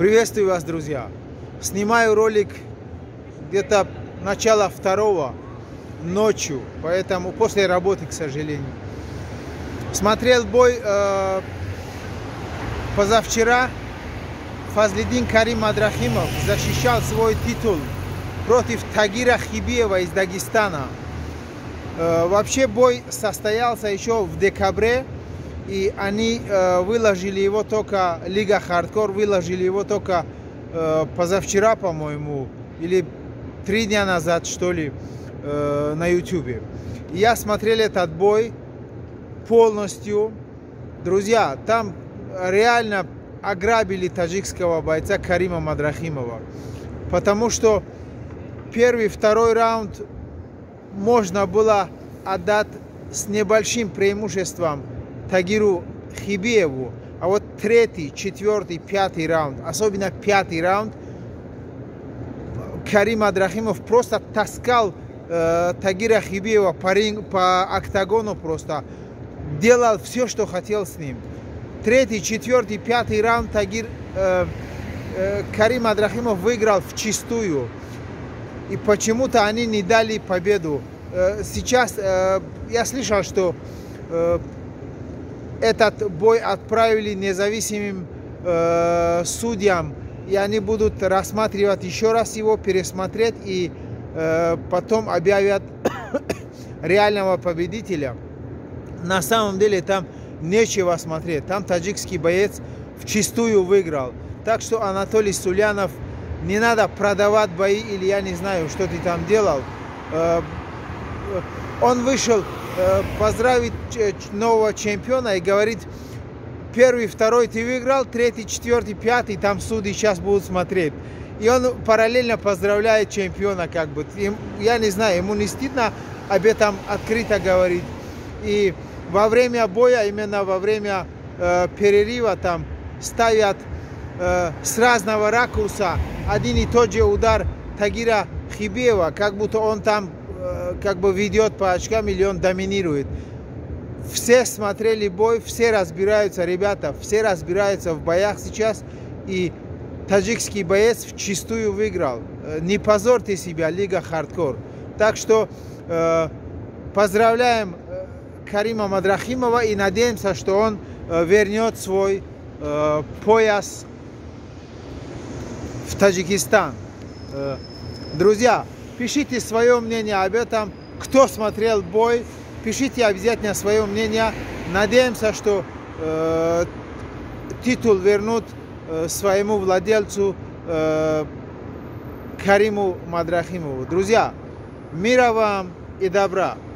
Приветствую вас, друзья! Снимаю ролик где-то начало 2 ночью, поэтому после работы, к сожалению. Смотрел бой позавчера. Фазлиддин Карим Мадрахимов защищал свой титул против Тагира Хибиева из Дагестана. Вообще бой состоялся еще в декабре, и они выложили его только, Лига Хардкор выложили его только позавчера, по-моему, или 3 дня назад, что ли, на YouTube. Я смотрел этот бой полностью. Друзья, там реально ограбили таджикского бойца Карима Мадрахимова, потому что первый, второй раунд можно было отдать с небольшим преимуществом Тагиру Хибиеву, а вот 3-й, 4-й, 5-й раунд, особенно 5-й раунд, Карим Мадрахимов просто таскал Тагира Хибиева по октагону, просто делал все, что хотел с ним. 3-й, 4-й, 5-й раунд Карим Мадрахимов выиграл вчистую. И почему-то они не дали победу. Сейчас я слышал, что этот бой отправили независимым судьям, и они будут рассматривать еще раз его, пересмотреть, и потом объявят реального победителя. На самом деле там нечего смотреть. Там таджикский боец вчистую выиграл. Так что, Анатолий Сулянов, не надо продавать бои, или я не знаю, что ты там делал. Он вышел поздравить нового чемпиона и говорит: 1-й, 2-й ты выиграл, 3-й, 4-й, 5-й там судьи сейчас будут смотреть. И он параллельно поздравляет чемпиона, как бы. Я не знаю, ему не стыдно об этом открыто говорить. И во время боя, именно во время перерыва, там ставят с разного ракурса один и тот же удар Тагира Хибиева, как будто он там как бы ведет по очкам или он доминирует. Все смотрели бой, все разбираются, ребята, все разбираются в боях сейчас, и таджикский боец вчистую выиграл. Не позорьте себя, Лига Хардкор. Так что поздравляем Карима Мадрахимова и надеемся, что он вернет свой пояс в Таджикистан. Друзья, пишите свое мнение об этом. Кто смотрел бой, пишите обязательно свое мнение. Надеемся, что титул вернут своему владельцу Кариму Мадрахимову. Друзья, мира вам и добра!